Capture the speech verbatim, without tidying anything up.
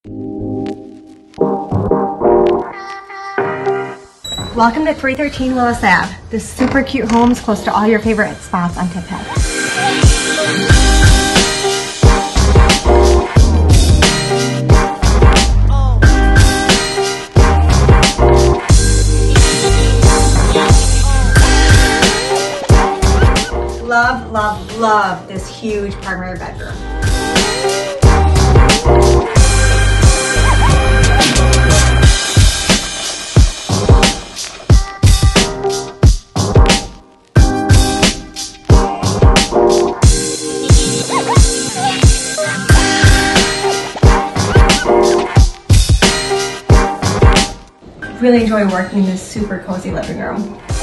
Welcome to three thirteen Willis Ave. This super cute home is close to all your favorite spots on Tipperary Hill. Love, love, love this huge primary bedroom. Really enjoy working in this super cozy living room.